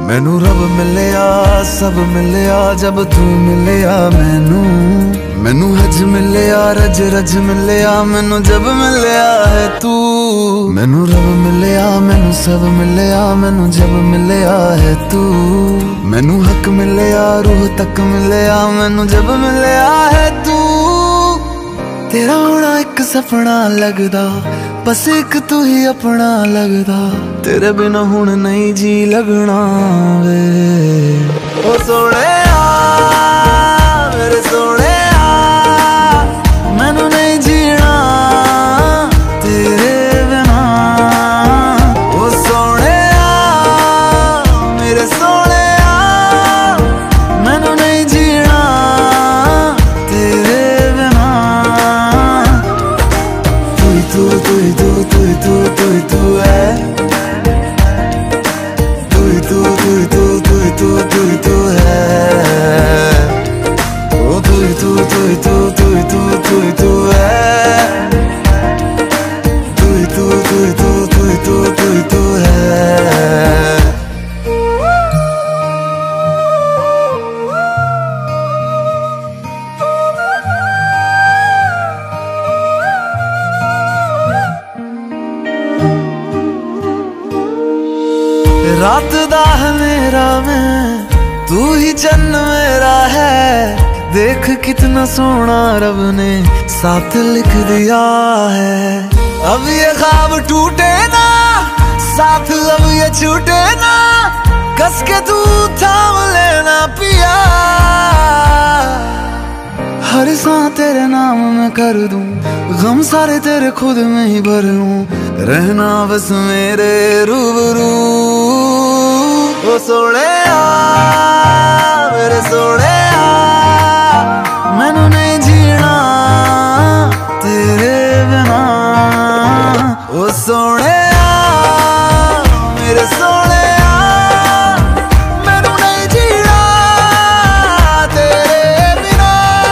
मैनू रब मिलिया सब मिलिया जब तू मिलिया मैनू हज मिलिया रज रज मिलिया मैनू जब मिलिया है तू। मैनू रब मिलिया मैनू सब मिलिया मैनू जब मिलिया है तू। मैनू हक मिलिया रूह तक मिलिया मैनू जब मिलिया है तू। तेरा होना एक सपना लगदा बस एक तू ही अपना लगदा। तेरे बिना हुण नहीं जी लगना वे ओ सोहणिया मेरे सोहणिया। मैनू नहीं जीना तेरे बिना ओ सोहणिया मेरे सोहणिया। मैनू नहीं जीना तेरे बिना। तू तू तू तू तू तू तू है तू तू तू तू तू तू तू है ओ तू तू तू तू तू तू तू है तू तू तू तू तू तू है। रात दा मेरा मैं तू ही चन्न मेरा है। देख कितना सोना रब ने साथ लिख दिया है। अब ये ख्वाब टूटे ना साथ अब ये छूटे ना। कस के तू थाम लेना पिया। हर सांस तेरे नाम में कर दूं गम सारे तेरे खुद में ही भर लूं। रहना बस मेरे रूबरू ओ सोहणिया मेरे सोहणिया। मैनू नहीं जीना तेरे बिना ओ सोहणिया मेरे सोहणिया। मैनू नहीं जीना तेरे बिना।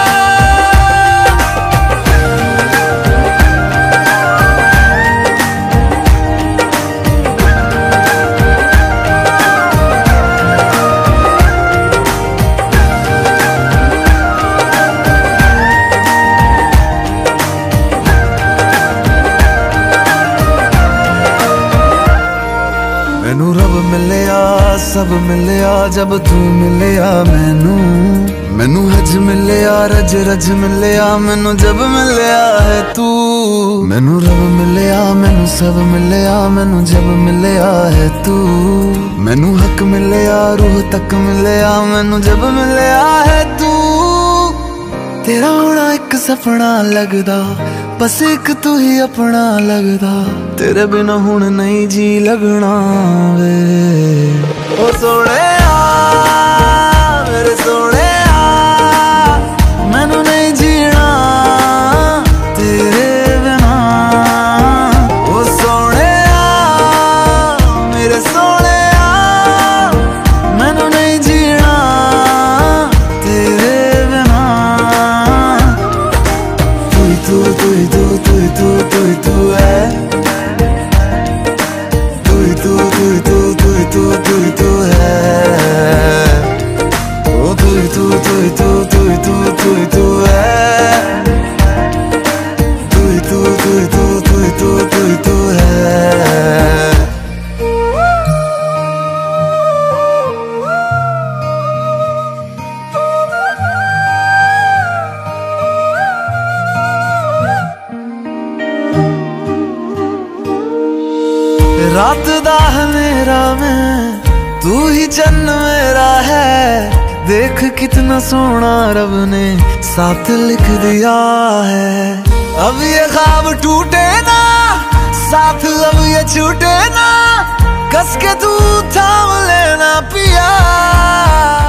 मैनू रब मिलिया सब मिलिया जब तू मिलिया मैनू हज मिलिया रज रज मिलिया मैनू जब मिलिया है तू। मैनू रब मिलिया मैनू सब मिलिया मैनू जब मिलिया है तू। मैनू हक मिलिया रूह तक मिलिया मैनू जब मिलिया है तू। तेरा होना एक सपना लगदा बस एक तू ही अपना लगदा। तेरे बिना हुण नहीं जी लगना वे ओ सोहणिया मेरे सोहणिया। मैनू नहीं जीना तेरे बिना ओ सोहणिया मेरे सोहणिया। मैनू नहीं जीना तेरे बिना। तू तू तू तू तू तू तू है तू तू तू तू तू तू तू है ओ तू तू तू तू तू तू तू है तू तू तू तू तू तू है। रात दा मेरा मैं तू ही चन्न मेरा है। देख कितना सोना रब ने साथ लिख दिया है। अब ये ख्वाब टूटे ना साथ अब ये छूटे ना। कस के तू थाम लेना पिया।